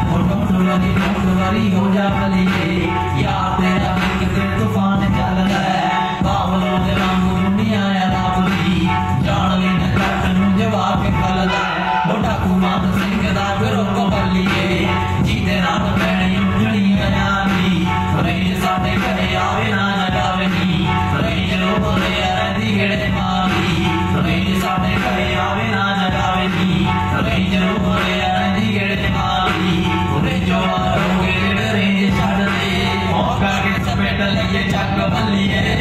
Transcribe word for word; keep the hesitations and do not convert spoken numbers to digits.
हो जा बलिए यार तेरा कितने तूफान चल रहा है बावलों दे वांगू दुनिया है रावली जान ली न जट नूं जवाब निकलदा मोटा कुमान सिंह दा फिरो को बलिए जीदे नाल पैणी उजड़ियां यारी रही साडे घरे आवे ना जगावे नी रही जरो बोले रहंदी घेड़े मारी रही साडे घरे आवे ना जगावे नी रही जरो बोले रहंदी घेड़े मारी उरे जो ये जग बलिए